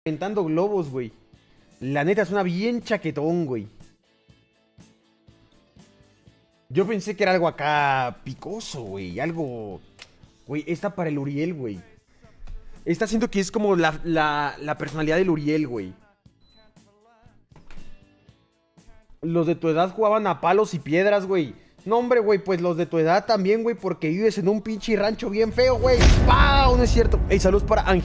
Aventando globos, güey. La neta, suena bien chaquetón, güey. Yo pensé que era algo acá picoso, güey. Algo... Güey, esta para el Uriel, güey. Esta siento que es como la personalidad del Uriel, güey. Los de tu edad jugaban a palos y piedras, güey. No, hombre, güey, pues los de tu edad también, güey, porque vives en un pinche rancho bien feo, güey. ¡Pau! No es cierto. Ey, saludos para